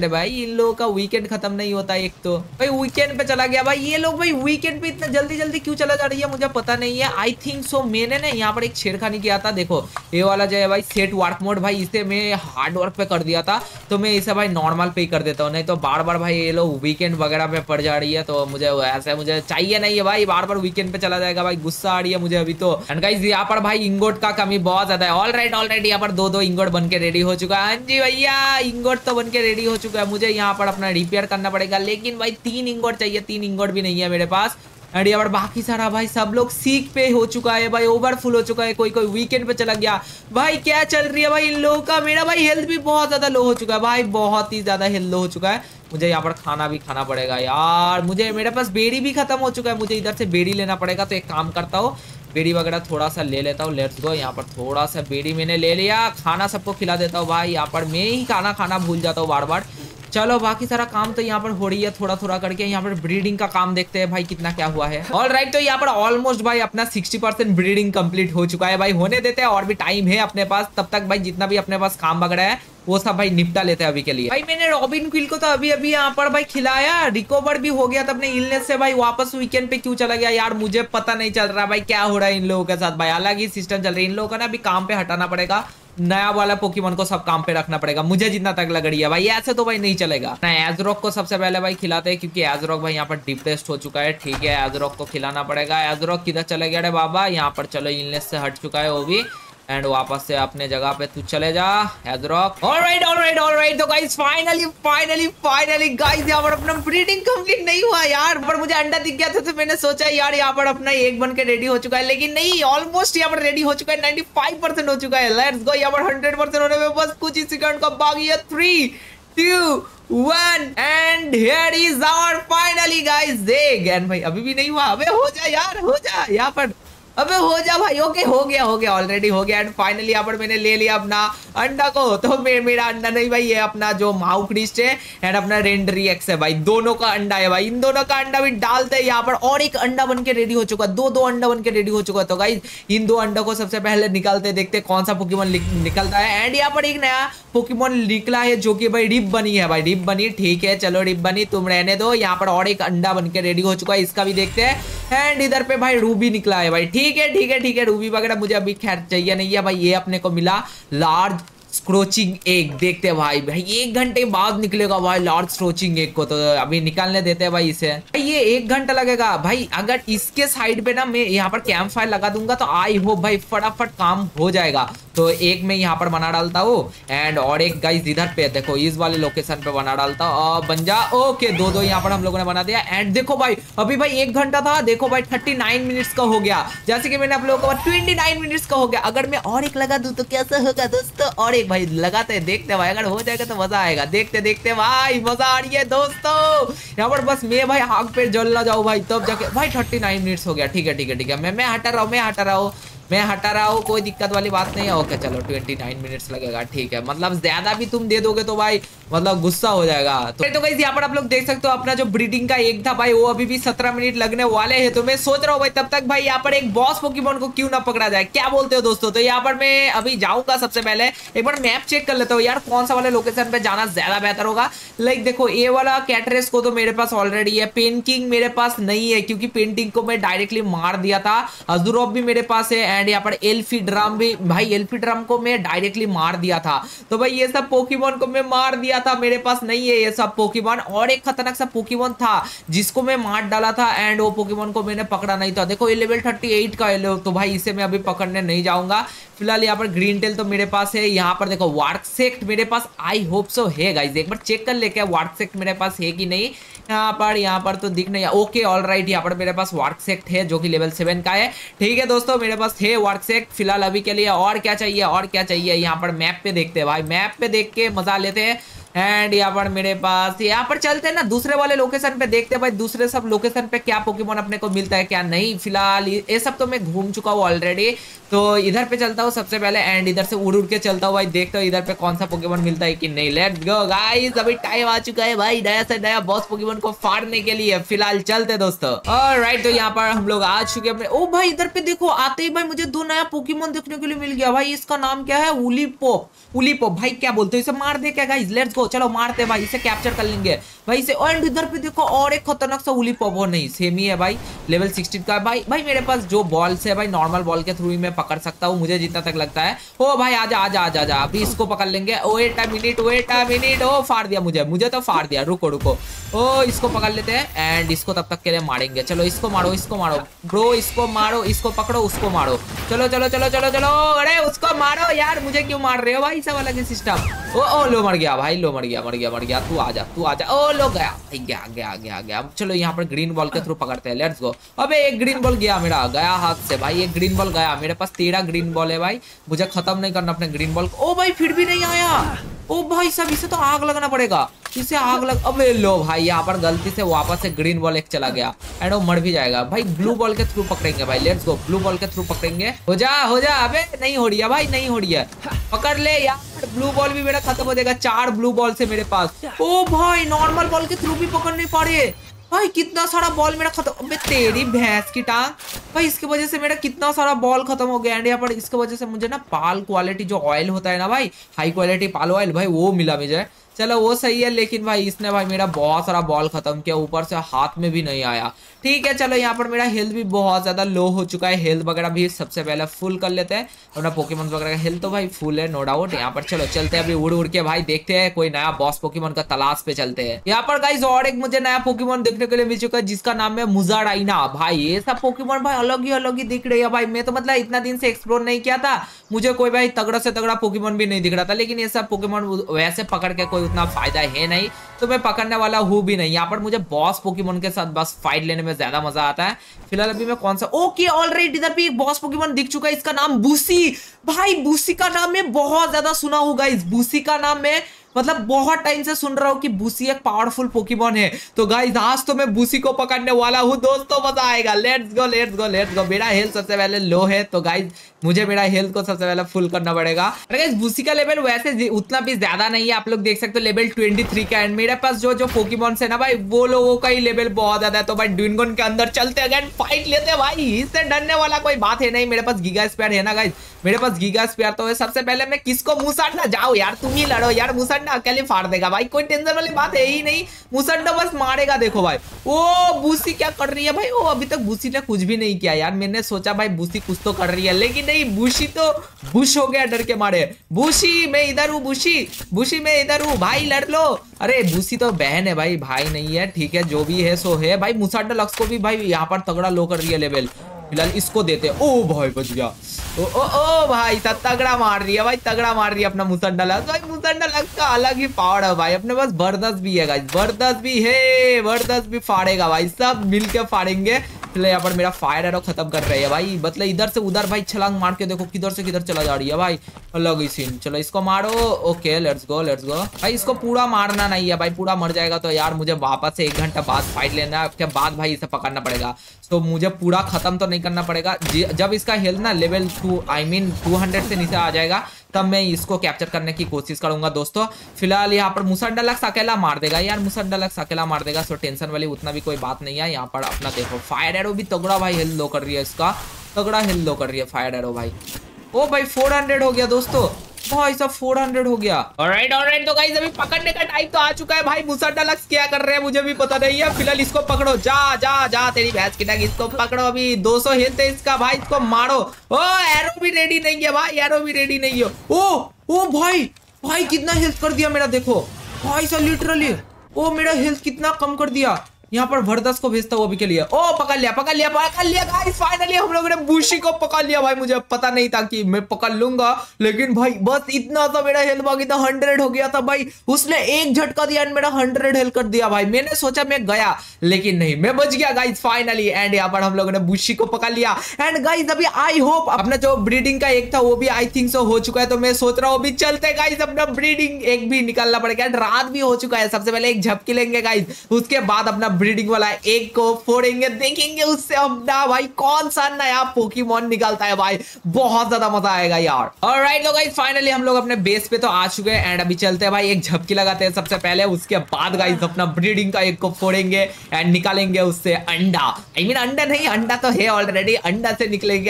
है भाई, इन लोगों का वीकेंड खत्म नहीं होता। एक तो भाई वीकेंड पे चला गया भाई, ये लोग भाई वीकेंड पे इतना जल्दी जल्दी क्यों चला जा रही है मुझे पता नहीं है। आई थिंक सो मैंने ना यहाँ पर एक छेड़खानी किया था। देखो ये वाला जो है भाई सेट वर्क मोड, भाई इसे मैं हार्ड वर्क पे कर दिया था, तो मैं इसे भाई नॉर्मल पे ही कर देता हूँ, नहीं तो बार बार भाई ये लोग वीकेंड वगैरह पे पड़ जा रही है, तो मुझे ऐसा मुझे चाहिए नहीं है भाई, बार बार वीकेंड पे चला जाएगा भाई, गुस्सा आ रही है मुझे अभी तो। एंड गाइस यहाँ पर भाई इंगोट का कमी बहुत ज्यादा है। ऑल राइट ऑल राइट, यहाँ पर दो दो इंगोट बन के रेडी हो चुका है। हाँ जी भैया इंगोट तो बन के रेडी हो चुका है, मुझे यहाँ पर अपना रिपेयर करना पड़ेगा, लेकिन भाई तीन इंगोट चाहिए, तीन इंगोट भी नहीं है मेरे पास। एंड यहाँ पर बाकी सारा भाई सब लोग सीख पे हो चुका है भाई, ओवरफुल हो चुका है, कोई कोई वीकेंड पे चला गया भाई। क्या चल रही है भाई इन लोगों का। मेरा भाई हेल्थ भी बहुत ज्यादा लो हो चुका है भाई, बहुत ही ज्यादा हेल्थ लो हो चुका है। मुझे यहाँ पर खाना भी खाना पड़ेगा यार, मुझे मेरे पास बेड़ी भी खत्म हो चुका है, मुझे इधर से बेड़ी लेना पड़ेगा। तो एक काम करता हूँ, बेड़ी वगैरह थोड़ा सा ले लेता हूँ। लेट्स गो, यहाँ पर थोड़ा सा बेड़ी मैंने ले लिया, खाना सबको खिला देता हूँ भाई। यहाँ पर मैं ही खाना खाना भूल जाता हूँ बार बार। चलो बाकी सारा काम तो यहाँ पर हो रही है थोड़ा थोड़ा करके। यहाँ पर ब्रीडिंग का काम देखते हैं भाई कितना क्या हुआ है। ऑल राइट, तो यहाँ पर ऑलमोस्ट भाई अपना सिक्सटी परसेंट ब्रीडिंग कंप्लीट हो चुका है भाई। होने देते हैं, और भी टाइम है अपने पास, तब तक भाई जितना भी अपने पास काम वगैरह है वो सब भाई निपटा लेते हैं अभी के लिए। भाई मैंने रॉबिन क्विल को तो अभी अभी यहाँ पर भाई खिलाया, रिकवर भी हो गया था अपने इलनेस से भाई। वापस वीकेंड पे क्यों चला गया यार, मुझे पता नहीं चल रहा भाई क्या हो रहा है इन लोगों के साथ भाई। अलग ही सिस्टम चल रही है इन लोगों का ना, अभी काम पे हटाना पड़ेगा, नया वाला पोकेमॉन को सब काम पे रखना पड़ेगा, मुझे जितना तक लग रही है भाई। ऐसे तो भाई नहीं चलेगा ना। एज़रॉक को सबसे पहले भाई खिलाते हैं, क्योंकि एज़रॉक भाई यहाँ पर डिप्रेस्ड हो चुका है। ठीक है एज़रॉक को खिलाना पड़ेगा। एज़रॉक किधर चले गया रे बाबा, यहाँ पर चलो इलनेस से हट चुका है वो भी, एंड वापस से अपने जगह पे तू चले जा एज़रॉक। ऑलराइट ऑलराइट ऑलराइट, तो guys finally finally finally guys यहाँ पर अपना ब्रीडिंग कंप्लीट नहीं हुआ यार, पर मुझे अंडा दिख गया था तो मैंने सोचा यार यहाँ पर अपना एक बन के रेडी हो चुका है, लेकिन नहीं, ऑलमोस्ट यहाँ पर रेडी हो चुका है, नाइंटी फाइव परसेंट हो चुका है। लेट्स गो, यहाँ पर हंड्रेड परसेंट होने में बस कुछ ही सेकंड का बाकी है। Three two one and here is our finally guys देख। एंड भाई अभी भी नहीं हुआ, अबे हो जा यार, हो जा यहाँ पर, अबे हो जा भाई। ओके हो गया हो गया ऑलरेडी हो गया। एंड फाइनली यहाँ पर मैंने ले लिया अपना अंडा को। तो मे, मेरा अंडा नहीं भाई, ये अपना जो माउ क्रिस्ट है एंड अपना रेंडरी एक्स है भाई, दोनों का अंडा है भाई। इन दोनों का अंडा भी डालते हैं यहाँ पर, और एक अंडा बन के रेडी हो चुका है, दो दो अंडा बन के रेडी हो चुका है। तो गाइस इन दो अंडों को सबसे पहले निकालते, देखते कौन सा पोकेमॉन निकलता है। एंड यहाँ पर एक नया पोकेमॉन निकला है जो कि भाई रिप बनी है भाई, रिप बनी। ठीक है चलो रिप बनी तुम रहने दो। यहाँ पर और एक अंडा बन के रेडी हो चुका है, इसका भी देखते हैं। एंड इधर पे भाई रूबी निकला है भाई। ठीक है ठीक है ठीक है, रूबी वगैरह मुझे अभी खैर चाहिए नहीं है भाई। ये अपने को मिला लार्ज स्क्रोचिंग एग, देखते हैं भाई भाई एक घंटे बाद निकलेगा भाई लार्ज स्क्रोचिंग एग को, तो अभी निकालने देते हैं भाई इसे। ये एक घंटा लगेगा भाई, अगर इसके साइड पे ना मैं यहाँ पर कैंप फायर लगा दूंगा तो आई होप भाई फटाफट काम हो जाएगा। तो एक मैं यहाँ पर बना डालता हूँ, एंड और एक गाइस इधर पे देखो इस वाले लोकेशन पे बना डालता हूँ, बन जा। ओके दो दो यहाँ पर हम लोगों ने बना दिया। एंड देखो भाई अभी भाई एक घंटा था, देखो भाई थर्टी नाइन मिनट्स का हो गया, जैसे कि मैंने आप लोगों को ट्वेंटी नाइन मिनट्स का हो गया। अगर मैं और एक लगा दूं तो कैसा होगा दोस्तों, और एक भाई लगाते हैं, देखते भाई अगर हो जाएगा तो मजा आएगा। देखते देखते भाई मजा आ रही है दोस्तों। यहाँ पर बस मैं भाई आग पे जल ना जाऊँ भाई, तब जाके भाई थर्टी नाइन मिनट्स हो गया। ठीक है ठीक है ठीक है, मैं मैं हटा रहा हूँ मैं हटा रहा हूँ मैं हटा रहा हूँ कोई दिक्कत वाली बात नहीं है। ओके चलो ट्वेंटी नाइन मिनट्स लगेगा। ठीक है, मतलब ज्यादा भी तुम दे दोगे तो भाई मतलब गुस्सा हो जाएगा। तो, तो गाइस यहाँ पर आप लोग देख सकते हो अपना जो ब्रीडिंग का एक था भाई वो अभी भी सत्रह मिनट लगने वाले हैं। तो मैं सोच रहा हूँ भाई तब तक भाई यहाँ पर एक बॉस पोकेमॉन को क्यों ना पकड़ा जाए, क्या बोलते हो दोस्तों। तो यहाँ पर मैं अभी जाऊंगा, सबसे पहले एक बार मैप चेक कर लेता हूँ यार कौन सा वाले लोकेशन पे जाना ज्यादा बेहतर होगा। लाइक देखो ये वाला कैटरेस को तो मेरे पास ऑलरेडी है, पेंटिंग मेरे पास नहीं है क्योंकि पेंटिंग को मैं डायरेक्टली मार दिया था। अजुरोप भी मेरे पास है, एंड यहाँ पर एल्फी ड्रम भी भाई, एल्फी ड्रम को मैं डायरेक्टली मार दिया था। तो भाई ये सब पोकेमॉन को मैं मार दिया था, मेरे पास नहीं है ये सब पोकेमॉन। और एक खतरनाक सा पोकेमॉन था जिसको मैं मार डाला था, एंड वो पोकेमॉन को मैंने पकड़ा नहीं था। देखो ये लेवल थर्टी एट का है, तो भाई इसे मैं अभी पकड़ने नहीं जाऊंगा। फिलहाल यहाँ पर ग्रीन टेल तो मेरे पास है। यहाँ पर देखो वार्कसेक्ट मेरे पास आई होप सो है गाइस, एक बार चेक कर लेके वार्कसेक्ट मेरे पास है कि नहीं। यहाँ पर यहाँ पर तो दिख नहीं। ओके ऑल राइट, यहाँ पर मेरे पास वार्कसेक्ट है जो कि लेवल सेवन का है। ठीक है दोस्तों मेरे पास है वार्कसेक्ट फिलहाल अभी के लिए। और क्या चाहिए और क्या चाहिए, यहाँ पर मैप पे देखते हैं भाई, मैप पे देख के मजा लेते हैं। एंड यहाँ पर मेरे पास यहाँ पर चलते हैं ना दूसरे वाले लोकेशन पे, देखते हैं भाई दूसरे सब लोकेशन पे क्या पोकेमॉन अपने को मिलता है क्या नहीं। फिलहाल ये सब तो मैं घूम चुका हूँ ऑलरेडी, तो इधर पे चलता हूँ सबसे पहले, एंड इधर से उड़ उड़ के चलता हूँ भाई, देखता हूँ इधर पे कौन सा पोकेमॉन मिलता है कि नहीं। लेट्स गो गाइस, अभी टाइम आ चुका है भाई नया से नया बॉस पोकेमॉन को फाड़ने के लिए। फिलहाल चलते दोस्तों। ऑलराइट, तो यहाँ पर हम लोग आ चुके हैं। ओ भाई इधर पे देखो, आते ही भाई मुझे दो नया पोकेमॉन देखने के लिए मिल गया भाई। इसका नाम क्या है, उलीपोप। उलीपोप भाई क्या बोलते हो, इसे मार दे क्या गाइस। लेट्स गो, चलो मारते हैं भाई, इसे कैप्चर कर लेंगे भाई इसे। एंड इधर पे देखो और एक खतरनाक सा उली पॉपो, नहीं सेम ही है भाई, लेवल सिक्सटीन का भाई। भाई मेरे पास जो बॉल्स है भाई नॉर्मल बॉल के थ्रू ही मैं पकड़ सकता हूँ, मुझे जितना तक लगता है। ओ भाई आजा आजा आजा आजा, अभी इसको पकड़ लेंगे। Wait a minute wait a minute, ओ फाड़ दिया मुझे, मुझे तो फाड़ दिया, रुको रुको। ओ इसको पकड़ लेते हैं एंड इसको तब तक के लिए मारेंगे। चलो इसको मारो इसको मारो ब्रो, इसको मारो, इसको पकड़ो उसको मारो। चलो चलो चलो चलो चलो, अरे उसको मारो यार, मुझे क्यों मार रहे हो भाई, सब अलग सिस्टम। ओ ओ लो मर गया भाई, लो मर गया मर गया मर गया, तू आजा तू आजा। ओ लो गया गया गया गया गया। चलो यहाँ पर ग्रीन बॉल के थ्रू पकड़ते हैं, लेट्स गो। अबे एक ग्रीन बॉल गया मेरा, गया हाथ से भाई, एक ग्रीन बॉल गया। मेरे पास तेरह ग्रीन बॉल है भाई, मुझे खत्म नहीं करना अपने ग्रीन बॉल। ओ भाई फिर भी नहीं आया, ओ भाई सब इसे तो आग लगना पड़ेगा, इसे आग लग। अबे लो भाई यहाँ पर गलती से वापस से ग्रीन बॉल एक चला गया एंड वो मर भी जाएगा भाई। ब्लू बॉल के थ्रू पकड़ेंगे भाई, लेट्स गो, ब्लू बॉल के थ्रू पकड़ेंगे। हो जा हो जा, अबे नहीं हो रही है भाई, नहीं हो रही है, पकड़ ले यार। ब्लू बॉल भी मेरा खत्म हो जाएगा, चार ब्लू बॉल से मेरे पास। ओ भाई नॉर्मल बॉल के थ्रू भी पकड़ नहीं पा रहे भाई, कितना सारा बॉल मेरा खत्म। अबे तेरी भैंस की टांग भाई, इसकी वजह से मेरा कितना सारा बॉल खत्म हो गया। एंड यहाँ पर इसकी वजह से मुझे ना पाल क्वालिटी जो ऑयल होता है ना भाई, हाई क्वालिटी पाल ऑयल भाई, वो मिला मुझे। चलो वो सही है, लेकिन भाई इसने भाई मेरा बहुत सारा बॉल खत्म किया, ऊपर से हाथ में भी नहीं आया। ठीक है चलो यहाँ पर मेरा हेल्थ भी बहुत ज्यादा लो हो चुका है, हेल्थ वगैरह भी सबसे पहले फुल कर लेते हैं। अपना पोकेमॉन वगैरह का हेल्थ तो भाई फुल है नो डाउट। यहाँ पर चलो चलते हैं अभी उड़ उड़ के भाई, देखते हैं कोई नया बॉस पोकेमॉन का तलाश पे चलते हैं। यहाँ पर गाइस और एक मुझे नया पोकेमॉन देखने के लिए मिल चुका है, जिसका नाम है मुजाडाइना। भाई ये सब पोकेमॉन भाई अलग ही अलग ही दिख रही है भाई, मैं तो मतलब इतना दिन से एक्सप्लोर नहीं किया था, मुझे कोई भाई तगड़ा से तगड़ा पोकेमॉन भी नहीं दिख रहा था। लेकिन ये सब पोकेमॉन वैसे पकड़ के कोई उतना फायदा है नहीं, तो मैं पकड़ने वाला हूँ भी नहीं। यहाँ पर मुझे बॉस पोकेमॉन के साथ बस फाइट लेने में ज्यादा मजा आता है। फिलहाल अभी मैं कौन सा, ओके ऑलरेडी इधर भी एक बॉस पोकेमॉन दिख चुका है, इसका नाम बूसी। भाई बूसी का नाम मैं बहुत ज्यादा सुना होगा, इस बूसी का नाम मैं मतलब बहुत टाइम से सुन रहा हूँ कि बूसी एक पावरफुल पोकेमॉन है। तो गाइस आज तो मैं बूसी को पकड़ने वाला हूँ दोस्तों, मजा आएगा। Let's go let's go let's go. मेरा हेल्थ सबसे पहले लो है, तो गाइस मुझे मेरा हेल्थ को सबसे पहले फुल करना पड़ेगा। अरे गाइस बूसी का लेवल वैसे उतना भी ज्यादा नहीं है, आप लोग देख सकते हो लेवल तेईस का। एंड मेरे पास जो जो पोकेमॉन है ना भाई, वो लोगों का ही लेवल बहुत ज्यादा है। तो भाई ड्यूनगन के अंदर चलते हैं, फाइट लेते हैं भाई, इससे डरने वाला कोई बात है नहीं। मेरे पास गीगा स्पेयर है ना गाइस, मेरे पास गीगा स्पेयर तो है। सबसे पहले मैं किसको मुसंडा, जाओ यार तुम ही लड़ो यार, मुसंडा अकेले फाड़ देगा भाई, कोई टेंशन वाली बात है ही नहीं, मुसंडा बस मारेगा। देखो भाई ओ बूसी क्या कर रही है भाई, ओ अभी तक बूसी ने कुछ भी नहीं किया यार। मैंने सोचा भाई बूसी कुछ तो कर रही है, लेकिन नहीं, बूसी तो बुश हो गया डर के मारे। बूसी मैं इधर हूँ, बूसी बूसी मैं इधर हूँ भाई, लड़ लो। अरे बूसी तो बहन है भाई, भाई नहीं है। ठीक है जो भी है सो है भाई। मुसंडा लक्स को भी भाई यहाँ पर तगड़ा लो कर रही है लेवल। फिलहाल इसको देते, ओ भाई बच गया। ओ ओ ओ भाई तगड़ा मार रही है भाई, तगड़ा मार रही है अपना मुसंडा लक्स भाई। मुसंडा लक्स का अलग ही पावर है भाई, अपने पास बरदस भी है गाइस, बरदस भी है, बरदस भी फाड़ेगा भाई, सब मिलके फाड़ेंगे। फिलहाल यहाँ पर मेरा फायर एरो खत्म कर रही है भाई, मतलब इधर से उधर भाई छलांग मार के देखो किधर से किधर चला जा रही है भाई, अलग ही सीन। चलो इसको मारो, okay let's go let's go भाई। इसको पूरा मारना नहीं है भाई, पूरा मर जाएगा तो यार मुझे वापस से एक घंटा बाद फाइट लेना है, उसके बाद भाई इसे पकड़ना पड़ेगा। तो मुझे पूरा खत्म तो नहीं करना पड़ेगा। जब इसका हेल्थ ना level two I mean two hundred से नीचे आ जाएगा, तब मैं इसको कैप्चर करने की कोशिश करूंगा दोस्तों। फिलहाल यहाँ पर मुसंडा लक्स अकेला मार देगा यार, मुसंडा लक्स अकेला मार देगा, सो टेंशन वाली उतना भी कोई बात नहीं है। यहाँ पर अपना देखो फायर एरो भी तगड़ा भाई हेल्थ लो कर रही है, इसका तगड़ा हेल्थ लो कर रही है फायर एरो भाई। ओ भाई फोर हंड्रेड हो गया दोस्तों, भाई सब फोर हंड्रेड हो गया। ऑलराइट ऑलराइट तो गाइस अभी पकड़ने का टाइम तो आ चुका है भाई। मुसंडा लक्स क्या कर रहे हैं मुझे भी पता नहीं है। फिलहाल इसको पकड़ो, जा जा जा तेरी भैंस की टांग, इसको पकड़ो। अभी दो सौ हेल्थ है इसका भाई, इसको मारो। ओ एरो भी रेडी नहीं है भाई, एरो भी रेडी नहीं है। ओ ओ भाई भाई कितना हेल्थ कर दिया मेरा, देखो भाई सा लिटरली ओ मेरा हेल्थ कितना कम कर दिया। यहाँ पर भरदस को भेजता हूँ अभी के लिए। ओ पकड़ लिया पकड़ लिया पकड़ लिया गाइस, फाइनली हम लोगों ने बूशी को पकड़ लिया भाई। मुझे पता नहीं था कि मैं पकड़ लूंगा, लेकिन भाई बस इतना सा मेरा हेल्थ बाकी था, हंड्रेड हो गया था भाई। उसने एक झटका दिया एंड मेरा हंड्रेड हेल्थ कर दिया भाई। मैंने सोचा मैं गया, लेकिन नहीं, मैं बच गया गाइस फाइनली। एंड यहाँ पर हम लोगों ने बूशी को पकड़ लिया। एंड गाइस अभी आई होप अपना जो ब्रीडिंग का एक था वो भी आई थिंक सो हो चुका है, तो मैं सोच रहा हूँ अभी चलते गाइस, अपना ब्रीडिंग एक भी निकालना पड़ेगा। एंड रात भी हो चुका है, सबसे पहले एक झपकी लेंगे गाइस, उसके बाद अपना ब्रीडिंग वाला एक को फोड़ेंगे, देखेंगे उससे अपना भाई कौन सा नया पोकेमॉन निकलता है भाई, बहुत ज्यादा मजा आएगा यार। ऑलराइट तो गाइस फाइनली हम लोग अपने बेस पे तो आ चुके हैं। एंड अभी चलते हैं भाई, एक झपकी लगाते हैं सबसे पहले, उसके बाद गाइस अपना ब्रीडिंग का एक को फोड़ेंगे एंड निकालेंगे उससे अंडा। आई मीन अंडा नहीं, अंडा तो है ऑलरेडी, अंडा से निकलेगा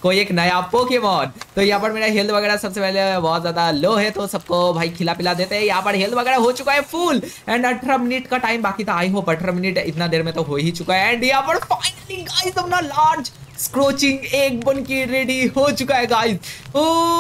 कोई एक नया पोकेमॉन। तो यहाँ पर मेरा हेल्थ वगैरह सबसे पहले बहुत ज्यादा लो है, तो सबको भाई खिला पिला देते हैं। यहाँ पर हेल्थ वगैरह हो चुका है फुल एंड अठारह मिनट का टाइम बाकी था। आई होप अठारह मिनट इतना देर में तो हो ही चुका है। एंड यहाँ पर फाइनली गाइस अपना लार्ज स्क्रोचिंग एग बन के रेडी हो चुका है गाइस। ओ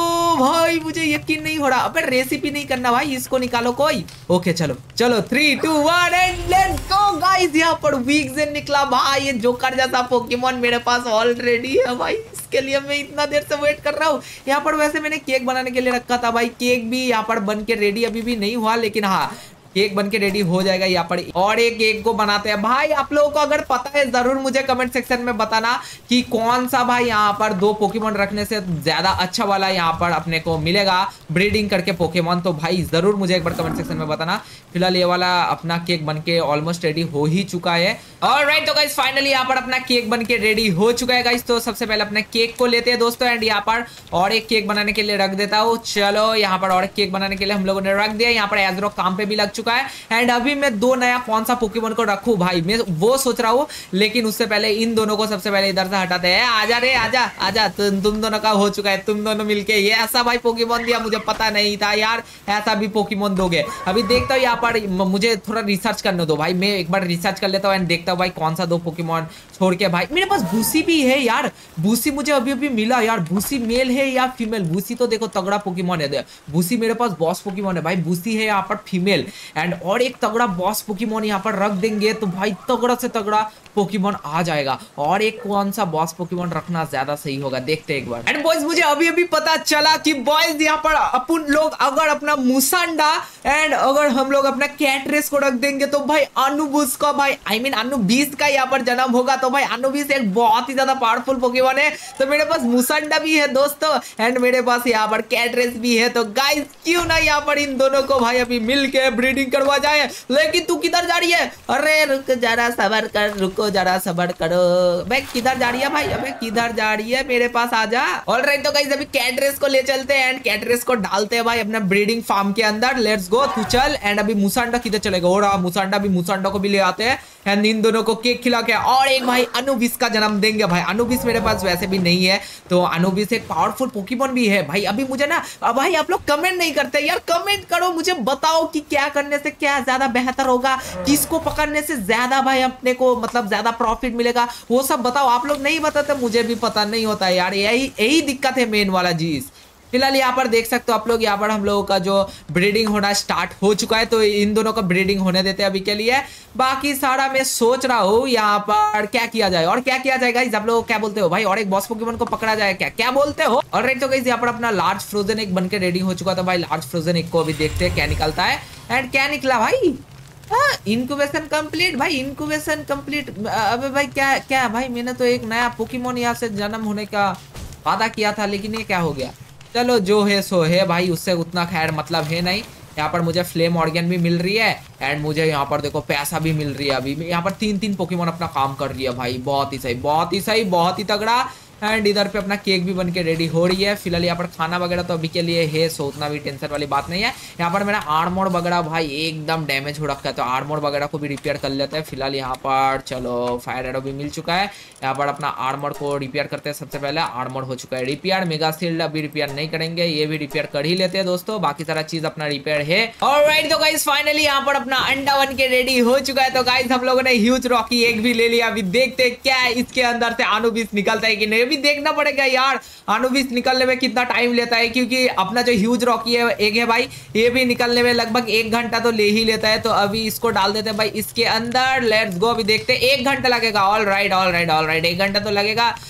भाई मुझे यकीन नहीं हो रहा। अबे रेसिपी नहीं करना भाई, इसको निकालो कोई। ओके चलो चलो three two one and let's go guys. यहाँ पर वीगजेन निकला भाई, ये जोकर जैसा पोकेमॉन मेरे पास ऑलरेडी है भाई। इसके लिए मैं इतना देर से वेट कर रहा हूँ। यहाँ पर वैसे मैंने केक बनाने के लिए रखा था भाई, केक भी यहाँ पर बन के रेडी अभी भी नहीं हुआ, लेकिन हाँ केक बन के रेडी हो जाएगा यहाँ पर। और एक केक को बनाते हैं भाई। आप लोगों को अगर पता है जरूर मुझे कमेंट सेक्शन में बताना कि कौन सा भाई यहाँ पर दो पोकेमॉन रखने से ज्यादा अच्छा वाला यहाँ पर अपने को मिलेगा ब्रीडिंग करके पोकेमॉन। तो भाई जरूर मुझे एक बार कमेंट सेक्शन में बताना। फिलहाल ये वाला अपना केक बन के ऑलमोस्ट रेडी हो ही चुका है। ऑलराइट तो गाइस फाइनली यहाँ पर अपना केक बन के रेडी हो चुका है गाइस। तो सबसे पहले अपने केक को लेते हैं दोस्तों एंड यहाँ पर और एक केक बनाने के लिए रख देता हूँ। चलो यहाँ पर और एक केक बनाने के लिए हम लोगों ने रख दिया। यहाँ पर एज़रो काम पे भी लग चुका है एंड अभी मैं दो नया कौन सा पोकेमॉन को रखूं भाई, मैं वो सोच रहा हूँ। लेकिन उससे पहले इन दोनों को सबसे पहले इधर से हटाते हैं। आजा रे आजा आजा, तुम तुम दोनों का हो चुका है। तुम दोनों मिलके ये ऐसा भाई पोकेमॉन दिया, मुझे पता नहीं था यार ऐसा भी पोकेमॉन दोगे। अभी देखता हूँ यहाँ पर मुझे थोड़ा रिसर्च करने दो भाई, मैं एक बार रिसर्च कर लेता हूँ एंड देखता हूँ भाई कौन सा दो पोकेमॉन छोड़ के। भाई मेरे पास भूसी भी है यार, भूसी मुझे अभी अभी मिला यार। भूसी मेल है या फीमेल? भूसी तो देखो तगड़ा पोकेमॉन है, भूसी मेरे पास बॉस पोकेमॉन है भाई। भूसी है यहाँ पर फीमेल एंड और एक तगड़ा बॉस पोकेमॉन यहाँ पर रख देंगे तो भाई तगड़ा से तगड़ा पोकेमॉन आ जाएगा। और एक कौन सा बॉस पोकेमॉन रखना ज्यादा सही होगा, देखते हैं एक बार। एंड बॉयज मुझे अभी अभी पता चला कि बॉयज यहाँ पर अपन लोग अगर अपना मुसांडा एंड अगर हम लोग अपना कैटरेस को रख देंगे तो भाई अनुबिस का भाई आई मीन अनुबिस का यहाँ पर जन्म होगा। तो भाई अनुबिस एक बहुत ही ज्यादा पावरफुल पोकेमॉन है। तो मेरे पास मुसांडा भी है दोस्तों एंड मेरे पास यहाँ पर कैटरेस भी है। तो गाइस क्यों ना यहाँ पर इन दोनों को भाई अभी मिलके ब्रीडिंग करवा जाए। लेकिन तू किधर जा रही है? अरे रुक जरा सबर कर, रुको जरा सबर करो। भाई किधर जा रही है भाई? अबे किधर जा रही है? मेरे पास आजा। ऑलराइट तो गाइस अभी कैटरेस को ले चलते हैं एंड कैटरेस को डालते हैं भाई अपना ब्रीडिंग फार्म के अंदर। लेट्स गो तू चल। एंड अभी मुसांडा किधर चलेगा? हो रहा मुसांडा भी, मुसांडा को भी ले आते हैं एंड इन दोनों को केक खिला के और एक भाई अनुबिस का जन्म देंगे। भाई अनुबिस मेरे पास वैसे भी नहीं है, तो अनुबिस एक पावरफुल पोकेमॉन भी है भाई। अभी मुझे ना भाई आप लोग कमेंट नहीं करते यार, कमेंट करो मुझे बताओ कि क्या करने से क्या ज्यादा बेहतर होगा, किसको पकड़ने से ज्यादा भाई अपने को मतलब ज्यादा प्रॉफिट मिलेगा, वो सब बताओ। आप लोग नहीं बताते, मुझे भी पता नहीं होता यार, यही यही दिक्कत है मेन वाला चीज। फिलहाल यहाँ पर देख सकते हो आप लोग, यहाँ पर हम लोगों का जो ब्रीडिंग होना स्टार्ट हो चुका है। तो इन दोनों का ब्रीडिंग होने देते हैं अभी के लिए। बाकी सारा मैं सोच रहा हूँ यहाँ पर क्या किया जाए और क्या किया जाएगा। आप लोग क्या बोलते हो भाई? और एक बॉस पोकेमॉन को पकड़ा जाए क्या, क्या बोलते हो? ऑलराइट तो गाइस यहाँ पर अपना लार्ज फ्रोजन एक बनकर रेडी हो चुका था भाई। लार्ज फ्रोजन एक को अभी देखते हैं क्या निकलता है एंड क्या निकला भाई। इनक्यूबेशन कंप्लीट भाई, इनक्यूबेशन कंप्लीट। अबे भाई क्या क्या भाई, मैंने तो एक नया पोकेमॉन यहाँ से जन्म होने का वादा किया था, लेकिन ये क्या हो गया? चलो जो है सो है भाई, उससे उतना खैर मतलब है नहीं। यहाँ पर मुझे फ्लेम ऑर्गन भी मिल रही है एंड मुझे यहाँ पर देखो पैसा भी मिल रही है। अभी यहाँ पर तीन तीन पोकेमॉन अपना काम कर रही है भाई, बहुत ही सही बहुत ही सही बहुत ही तगड़ा। एंड इधर पे अपना केक भी बन के रेडी हो रही है। फिलहाल यहाँ पर खाना वगैरह तो अभी के लिए है, सो उतना भी टेंशन वाली बात नहीं है। यहाँ पर मेरा आर्मोर वगैरह भाई एकदम डैमेज हो रखा है, तो आर्मोर वगैरह को भी रिपेयर कर लेते हैं। फिलहाल यहाँ पर चलो फायर एरो भी मिल चुका है। यहाँ पर अपना आर्मोर को रिपेयर करते हैं। सबसे पहले आर्मोर हो चुका है रिपेयर। मेगा शील्ड अभी रिपेयर नहीं करेंगे, ये भी रिपेयर कर ही लेते हैं दोस्तों। बाकी सारा चीज अपना रिपेयर है। ऑलराइट तो गाइस फाइनली यहाँ पर अपना अंडा बन के रेडी हो चुका है। तो गाइस हम लोगों ने ह्यूज रॉकी एग भी ले लिया। अभी देखते क्या इसके अंदर से अनुबिस निकलता है कि नहीं, अभी देखना पड़ेगा यार अनुबिस निकलने में कितना टाइम लेता है, क्योंकि अपना जो ह्यूज रॉकी है एक है भाई, ये भी निकलने में लगभग एक घंटा तो ले ही लेता है। तो अभी इसको डाल देते हैं भाई इसके अंदर। लेट्स गो, अभी देखते हैं एक घंटा लगेगा। All right all right all right एक घंटा तो लगेगा।